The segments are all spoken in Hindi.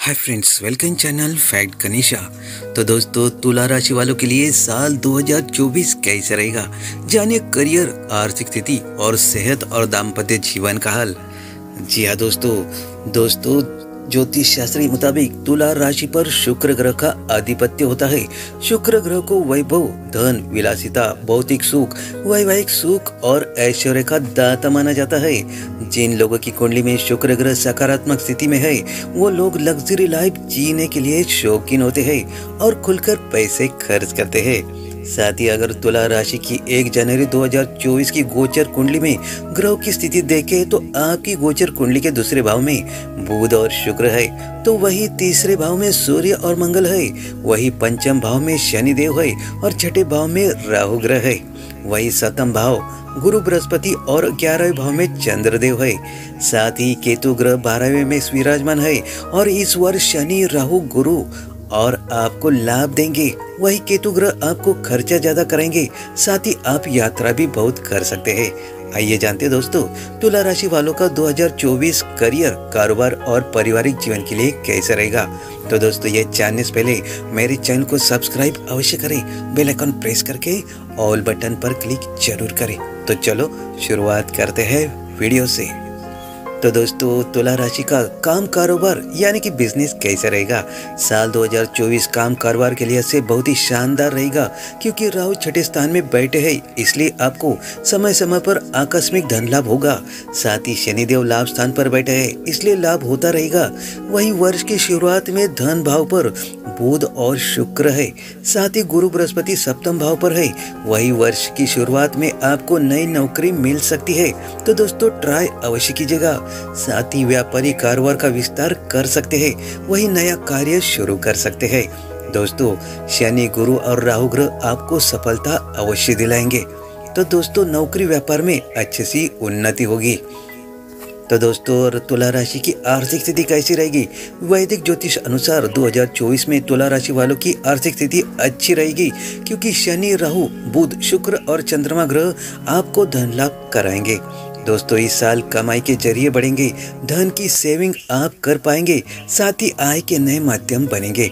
हाय friends, welcome channel fact Ganesha. तो दोस्तों, तुला राशि वालों के लिए साल 2024 कैसे रहेगा, जानिए करियर, आर्थिक स्थिति और सेहत और दाम्पत्य जीवन का हाल। जी हाँ दोस्तों, ज्योतिष शास्त्री मुताबिक तुला राशि पर शुक्र ग्रह का आधिपत्य होता है। शुक्र ग्रह को वैभव, धन, विलासिता, भौतिक सुख, वैवाहिक सुख और ऐश्वर्य का दाता माना जाता है। जिन लोगों की कुंडली में शुक्र ग्रह सकारात्मक स्थिति में है, वो लोग लग्जरी लाइफ जीने के लिए शौकीन होते हैं और खुलकर पैसे खर्च करते हैं। साथ ही अगर तुला राशि की 1 जनवरी 2024 की गोचर कुंडली में ग्रह की स्थिति देखें तो आपकी गोचर कुंडली के दूसरे भाव में बुध और शुक्र है, तो वही तीसरे भाव में सूर्य और मंगल है, वही पंचम भाव में शनिदेव है और छठे भाव में राहु ग्रह है, वही सप्तम भाव गुरु बृहस्पति और 11वें भाव में चंद्रदेव है। साथ ही केतु ग्रह 12वें में विराजमान है और इस वर्ष शनि, राहु, गुरु और आपको लाभ देंगे। वही केतु ग्रह आपको खर्चा ज्यादा करेंगे, साथ ही आप यात्रा भी बहुत कर सकते हैं। आइए जानते हैं दोस्तों, तुला राशि वालों का 2024 करियर, कारोबार और पारिवारिक जीवन के लिए कैसा रहेगा। तो दोस्तों, ये जानने से पहले मेरे चैनल को सब्सक्राइब अवश्य करें, बेल आइकन प्रेस करके ऑल बटन पर क्लिक जरूर करें। तो चलो शुरुआत करते हैं वीडियो से। तो दोस्तों, तुला राशि का काम कारोबार यानी कि बिजनेस कैसा रहेगा। साल 2024 काम कारोबार के लिए से बहुत ही शानदार रहेगा, क्योंकि राहु छठे स्थान में बैठे हैं, इसलिए आपको समय समय पर आकस्मिक धन लाभ होगा। साथ ही शनिदेव लाभ स्थान पर बैठे हैं, इसलिए लाभ होता रहेगा। वहीं वर्ष की शुरुआत में धन भाव पर बुध और शुक्र है, साथ ही गुरु बृहस्पति सप्तम भाव पर है। वही वर्ष की शुरुआत में आपको नई नौकरी मिल सकती है, तो दोस्तों ट्राई अवश्य कीजिएगा। साथ ही व्यापारी कारोबार का विस्तार कर सकते हैं, वही नया कार्य शुरू कर सकते हैं। दोस्तों, शनि, गुरु और राहु ग्रह आपको सफलता अवश्य दिलाएंगे। तो दोस्तों, नौकरी व्यापार में अच्छी सी उन्नति होगी। तो दोस्तों, तुला राशि की आर्थिक स्थिति कैसी रहेगी। वैदिक ज्योतिष अनुसार 2024 में तुला राशि वालों की आर्थिक स्थिति अच्छी रहेगी, क्योंकि शनि, राहु, बुध, शुक्र और चंद्रमा ग्रह आपको धन लाभ कराएंगे। दोस्तों, इस साल कमाई के जरिए बढ़ेंगे, धन की सेविंग आप कर पाएंगे, साथ ही आय के नए माध्यम बनेंगे।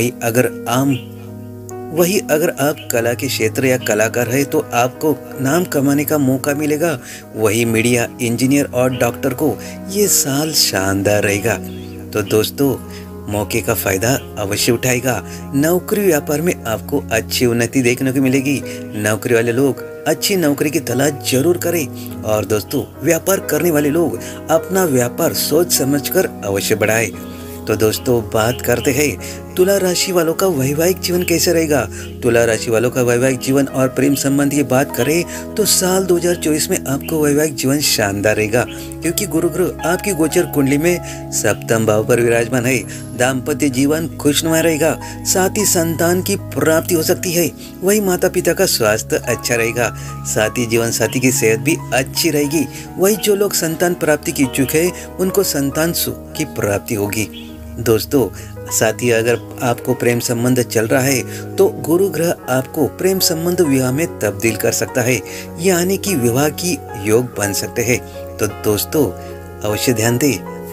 वही अगर आप कला के क्षेत्र या कलाकार है तो आपको नाम कमाने का मौका मिलेगा। वही मीडिया, इंजीनियर और डॉक्टर को ये साल शानदार रहेगा। तो दोस्तों, मौके का फायदा अवश्य उठाएगा। नौकरी व्यापार में आपको अच्छी उन्नति देखने को मिलेगी। नौकरी वाले लोग अच्छी नौकरी की तलाश जरूर करें। और दोस्तों, व्यापार करने वाले लोग अपना व्यापार सोच समझकर अवश्य बढ़ाएं। तो दोस्तों, बात करते हैं तुला राशि वालों का वैवाहिक जीवन कैसे रहेगा। तुला राशि वालों का वैवाहिक जीवन और प्रेम संबंध की बात करें तो साल 2024 में आपको वैवाहिक जीवन शानदार रहेगा, क्योंकि गुरु ग्रह आपकी गोचर कुंडली में सप्तम भाव पर विराजमान है। दाम्पत्य जीवन खुशनुमा रहेगा, साथ ही संतान की प्राप्ति हो सकती है। वही माता पिता का स्वास्थ्य अच्छा रहेगा, साथ ही जीवन साथी की सेहत भी अच्छी रहेगी। वही जो लोग संतान प्राप्ति की इच्छुक है, उनको संतान सुख की प्राप्ति होगी। दोस्तों, साथ ही अगर आपको प्रेम संबंध चल रहा है तो गुरु ग्रह आपको प्रेम संबंध विवाह में तब्दील कर सकता है, यानी कि विवाह की योग बन सकते हैं। तो दोस्तों, अवश्य ध्यान दें।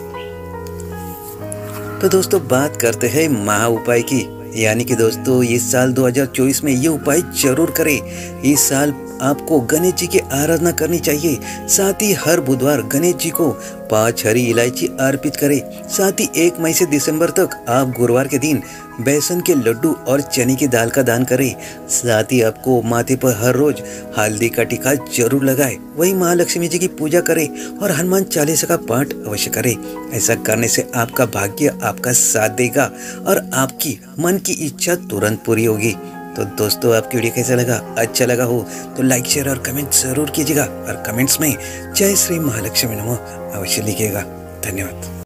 तो दोस्तों, बात करते हैं महा उपाय की, यानी कि दोस्तों इस साल 2024 में ये उपाय जरूर करें। इस साल आपको गणेश जी की आराधना करनी चाहिए। साथ ही हर बुधवार गणेश जी को 5 हरी इलायची अर्पित करें। साथ ही 1 मई से दिसंबर तक आप गुरुवार के दिन बेसन के लड्डू और चने की दाल का दान करें। साथ ही आपको माथे पर हर रोज हल्दी का टीका जरूर लगाएं। वही महालक्ष्मी जी की पूजा करें और हनुमान चालीसा का पाठ अवश्य करें। ऐसा करने से आपका भाग्य आपका साथ देगा और आपकी मन की इच्छा तुरंत पूरी होगी। तो दोस्तों, आपकी वीडियो कैसा लगा, अच्छा लगा हो तो लाइक, शेयर और कमेंट जरूर कीजिएगा, और कमेंट्स में जय श्री महालक्ष्मी नमः अवश्य लिखिएगा। धन्यवाद।